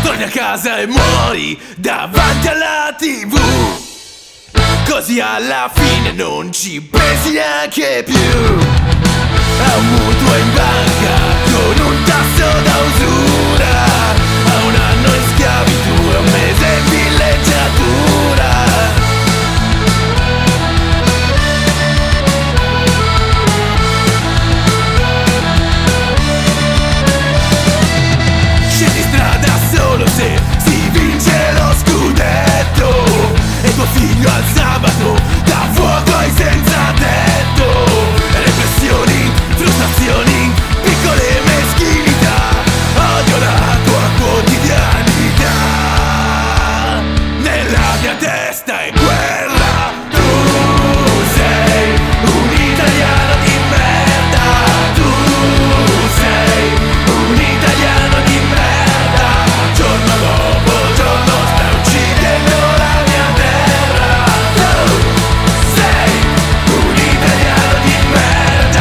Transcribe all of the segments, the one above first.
torni a casa e muori davanti alla TV, così alla fine non ci pensi neanche più a un mutuo in banca con un tasso da usura, a un anno in schiavitù e un mese in villeggiatura. Scendi strada solo se si vince lo scudetto e tuo figlio al sabato dà fuoco ai senza tetto. Repressioni, frustrazioni, piccole meschinità, odio la tua quotidianità. Nella mia testa è guerra, tu sei un italiano di merda, tu sei un italiano di merda. Giorno dopo giorno stai uccidendo la mia terra, tu sei un italiano di merda.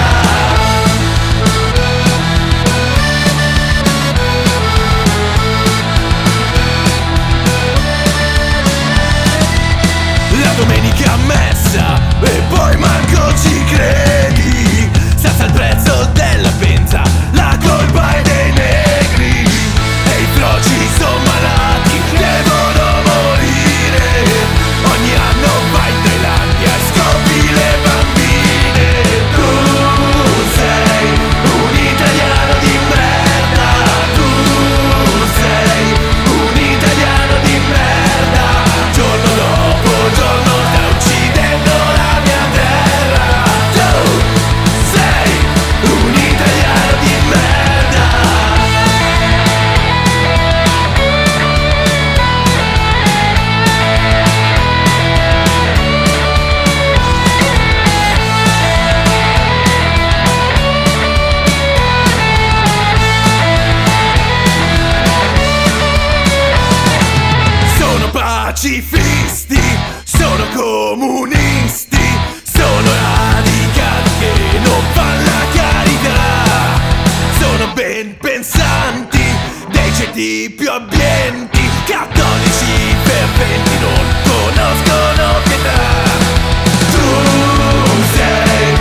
La domenica a messa e poi manco ci credi, senza il prezzo della benza, la colpa è dei negri e i froci sono malati, devono morire. Ogni anno vai in Thailandia e scopri le bambine. Tu sei un italiano di merda, tu sei un italiano di merda. Giorno dopo giorno stai uccidendo la mia terra, tu sei un italiano di merda. Sono pacifisti, sono comunisti, sono radicali che non fanno la carità, sono ben pensanti, dei ceti più abbienti, cattolici ferventi, non conoscono pietà. Tu sei